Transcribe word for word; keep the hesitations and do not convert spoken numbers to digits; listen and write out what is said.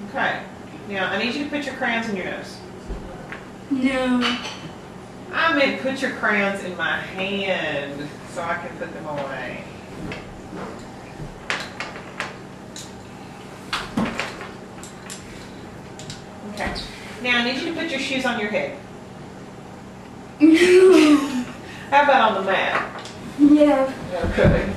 Okay. Now, I need you to put your crayons in your nose. No. I meant put your crayons in my hand so I can put them away. Okay. Now, I need you to put your shoes on your head. No. How about on the mat? Yeah. Okay.